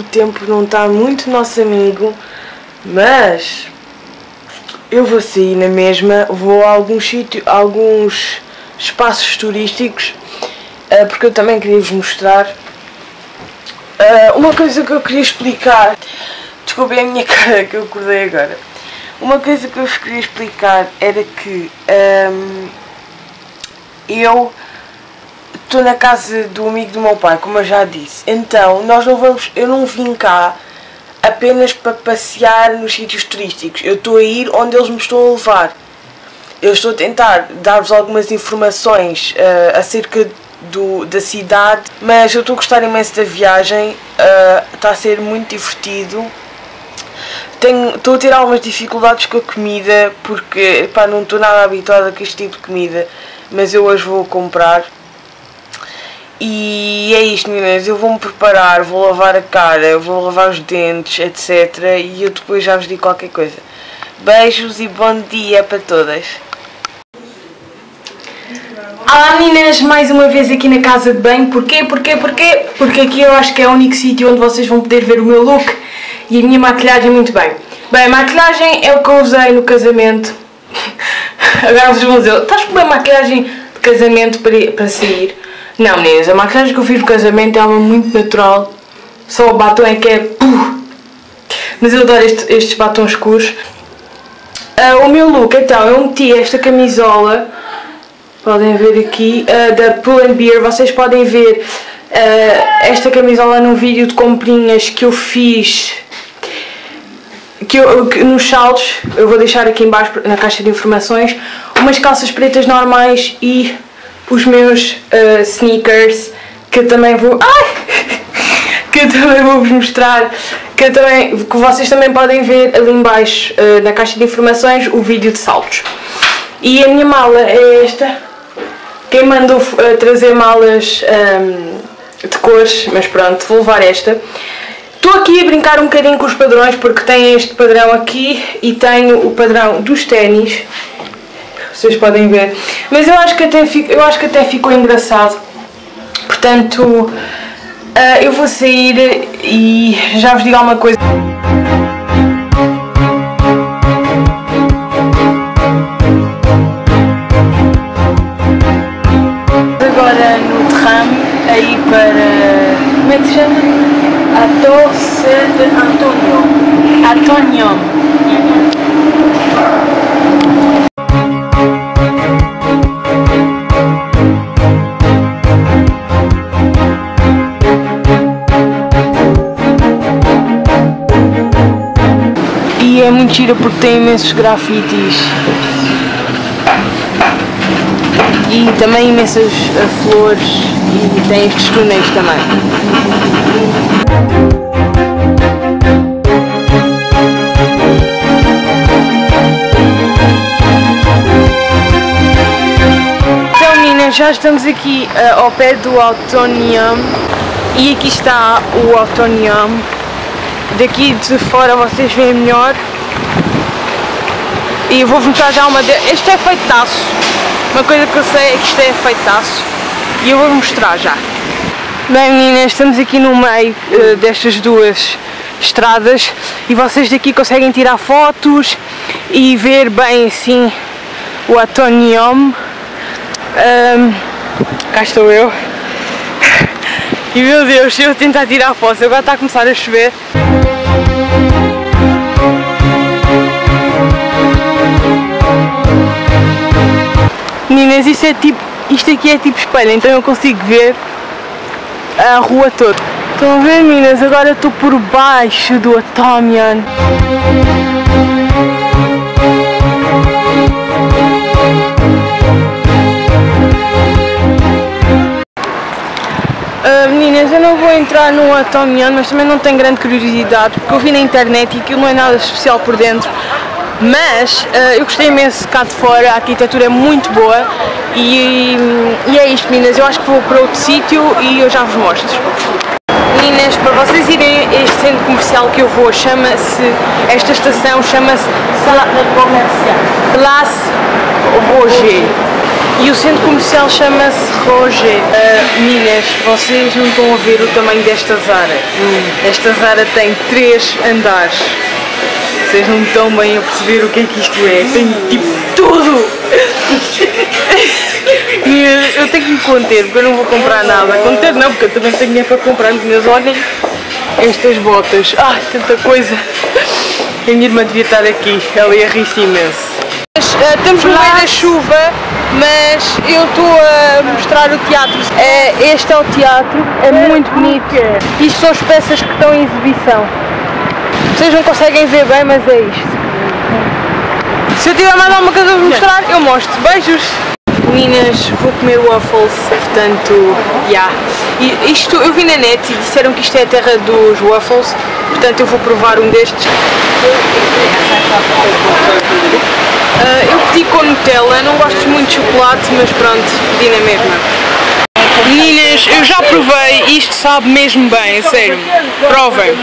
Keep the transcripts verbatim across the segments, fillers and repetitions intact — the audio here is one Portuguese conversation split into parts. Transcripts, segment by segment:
tempo não está muito nosso amigo, mas eu vou sair na mesma, vou a alguns sítios, alguns espaços turísticos, uh, porque eu também queria vos mostrar uh, uma coisa que eu queria explicar. Desculpem a minha cara que eu acordei agora. Uma coisa que eu vos queria explicar era que um, eu estou na casa do amigo do meu pai, como eu já disse. Então, nós não vamos, eu não vim cá apenas para passear nos sítios turísticos. Eu estou a ir onde eles me estão a levar. Eu estou a tentar dar-vos algumas informações uh, acerca do, da cidade, mas eu estou a gostar imenso da viagem. Uh, está a ser muito divertido. Tenho, estou a ter algumas dificuldades com a comida, porque pá, não estou nada habituada com este tipo de comida, mas eu hoje vou comprar. E é isto, meninas, eu vou-me preparar, vou lavar a cara, vou lavar os dentes, etcétera. E eu depois já vos digo qualquer coisa. Beijos e bom dia para todas. Olá meninas, mais uma vez aqui na casa de banho. Porquê? Porquê? Porquê? Porque aqui eu acho que é o único sítio onde vocês vão poder ver o meu look e a minha maquilhagem muito bem. Bem, a maquilhagem é o que eu usei no casamento. Agora vocês vão dizer, estás com uma maquilhagem de casamento para, para sair? Não, meninas, a maquilhagem que eu fiz no casamento é uma muito natural. Só o batom é que é... Puh. Mas eu adoro este, estes batons escuros. Uh, o meu look, então, eu meti esta camisola, podem ver aqui, uh, da Pull and Bear. Vocês podem ver uh, esta camisola num vídeo de comprinhas que eu fiz, que eu, que, nos saldos. Eu vou deixar aqui em baixo na caixa de informações. Umas calças pretas normais e os meus uh, sneakers, que eu também vou... Ai! que eu também vou vos mostrar, que, eu também, que vocês também podem ver ali em baixo uh, na caixa de informações o vídeo de saltos. E a minha mala é esta. Quem mandou uh, trazer malas um, de cores, mas pronto, vou levar esta. Estou aqui a brincar um bocadinho com os padrões, porque tem este padrão aqui e tenho o padrão dos ténis. Vocês podem ver. Mas eu acho que até, fico, eu acho que até ficou engraçado. Portanto, uh, eu vou sair e já vos digo alguma coisa. Agora no tram, aí para... Como é que se chama? A Torre de Antonio. Antonio. E é muito gira porque tem imensos grafites e também imensas uh, flores, e tem estes túneis também. Então meninas, já estamos aqui uh, ao pé do Autonome e aqui está o Autonome. Daqui de fora vocês veem melhor. E eu vou-vos mostrar já uma de... Este é feitaço. Uma coisa que eu sei é que isto é feitaço. E eu vou-vos mostrar já. Bem meninas, estamos aqui no meio uh, destas duas estradas. E vocês daqui conseguem tirar fotos e ver bem assim o Autonome. Um, cá estou eu. E meu Deus, eu vou tentar tirar fotos. Agora está a começar a chover. Meninas, isto, é tipo, isto aqui é tipo espelho, então eu consigo ver a rua toda. Estão a ver, meninas? Agora estou por baixo do Autonome. Uh, meninas, eu não vou entrar no Autonome, mas também não tenho grande curiosidade, porque eu vi na internet e aquilo não é nada especial por dentro. Mas uh, eu gostei imenso cá de fora, a arquitetura é muito boa e, e é isto, meninas. Eu acho que vou para outro sítio e eu já vos mostro. Meninas, para vocês irem a este centro comercial que eu vou, chama-se, esta estação chama-se Place Roger. E o centro comercial chama-se Roger. Uh, meninas, vocês não estão a ver o tamanho desta Zara. Hum. Esta Zara tem três andares. Vocês não estão bem a perceber o que é que isto é. Tem tipo tudo! Eu tenho que me conter porque eu não vou comprar nada. Conter não, porque eu também tenho dinheiro para comprar. Mas olhem estas botas. Ai, tanta coisa. A minha irmã devia estar aqui. Ela ia rir-se imenso. Mas, uh, estamos no meio da chuva, mas eu estou a mostrar o teatro. Uh, este é o teatro. É muito bonito. Isto são as peças que estão em exibição. Vocês não conseguem ver bem, mas é isto. Se eu tiver mais alguma coisa a mostrar, eu mostro. Beijos! Meninas, vou comer waffles, portanto, já. Yeah. E isto, eu vi na net e disseram que isto é a terra dos waffles, portanto eu vou provar um destes. Uh, eu pedi com Nutella, não gosto muito de chocolate, mas pronto, pedi na mesma. Meninas, eu já provei, isto sabe mesmo bem, a sério. Provem!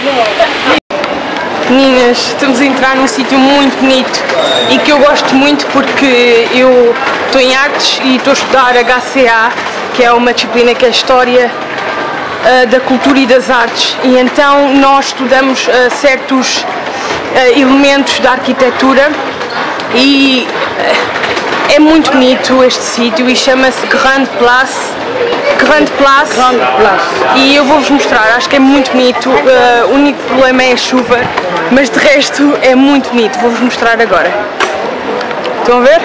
Meninas, estamos a entrar num sítio muito bonito e que eu gosto muito porque eu estou em artes e estou a estudar H C A, que é uma disciplina que é a História uh, da Cultura e das Artes, e então nós estudamos uh, certos uh, elementos da arquitetura e uh, é muito bonito este sítio e chama-se Grande Place. Grande Place. Grande Place. E eu vou-vos mostrar, acho que é muito bonito, uh, o único problema é a chuva, mas de resto é muito bonito, vou-vos mostrar agora. Estão a ver?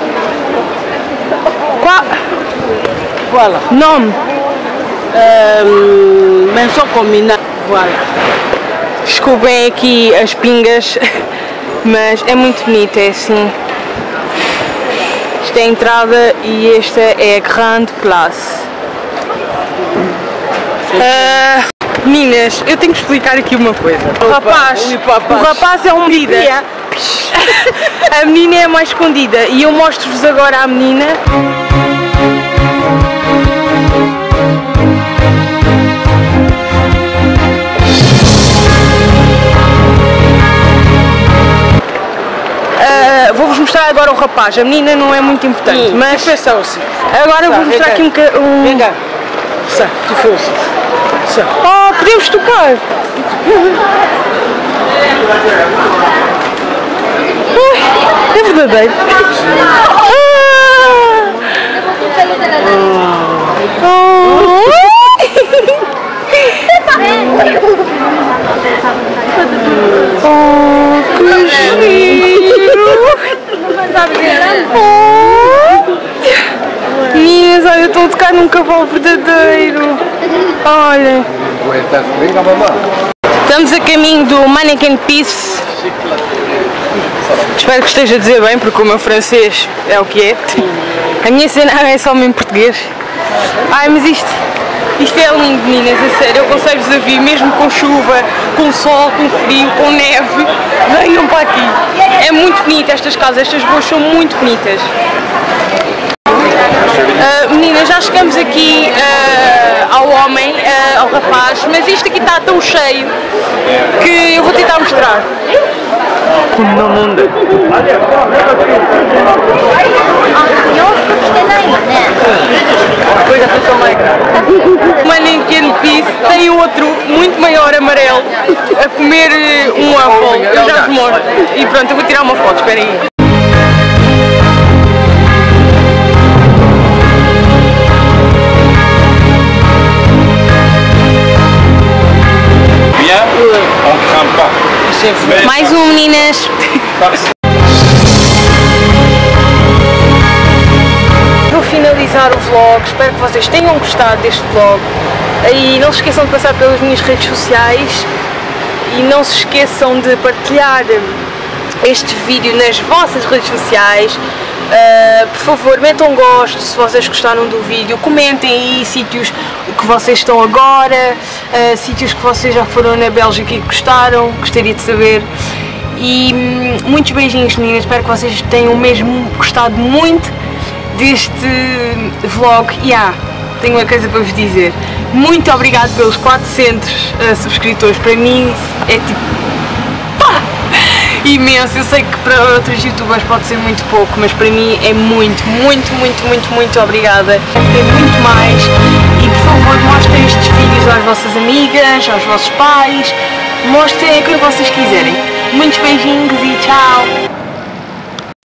Qual? Voilà. Nome? Um, Menção combinada. Voilà. Desculpem aqui as pingas, mas é muito bonito, é assim. Esta é a entrada e esta é a Grande Place. Uh, meninas, eu tenho que explicar aqui uma coisa. O rapaz, o rapaz é um medida. A menina é a mais escondida e eu mostro-vos agora a menina. Uh, Vou-vos mostrar agora o rapaz. A menina não é muito importante, Sim, mas assim. agora eu vou mostrar aqui um um. Vem cá. Ça, tu fais aussi. Ça. Oh, podemos tocar! É verdadeiro! Ah! Oh! Oh, que giro! Meninas, olha, eu estou a tocar num cavalo verdadeiro. Olha. Estamos a caminho do Mannequin Pisse. Espero que esteja a dizer bem, porque o meu francês é o que é. A minha cena é só mesmo português. Ai, mas isto, isto é lindo, meninas, a sério. Eu aconselho-vos a vir, mesmo com chuva, com sol, com frio, com neve. Venham para aqui. É muito bonito estas casas, estas ruas são muito bonitas. Uh, meninas, já chegamos aqui uh, ao homem, uh, ao rapaz, mas isto aqui está tão cheio que eu vou tentar mostrar. Não, não dá. O Mannequin Pisse tem outro muito maior amarelo a comer um waffle, eu já vos mostro. E pronto, eu vou tirar uma foto, esperem aí. Mais um, meninas. Vou finalizar o vlog, espero que vocês tenham gostado deste vlog. E não se esqueçam de passar pelas minhas redes sociais e não se esqueçam de partilhar este vídeo nas vossas redes sociais. Uh, por favor, metam gosto se vocês gostaram do vídeo, comentem aí sítios que vocês estão agora, uh, sítios que vocês já foram na Bélgica e gostaram, gostaria de saber. E um, muitos beijinhos, meninas, espero que vocês tenham mesmo gostado muito deste vlog. E ah, tenho uma coisa para vos dizer, muito obrigado pelos quatrocentos uh, subscritores, para mim é tipo... imenso. Eu sei que para outros youtubers pode ser muito pouco, mas para mim é muito, muito, muito, muito, muito obrigada. Tem muito mais. E por favor, mostrem estes vídeos às vossas amigas, aos vossos pais. Mostrem a quem vocês quiserem. Muitos beijinhos e tchau!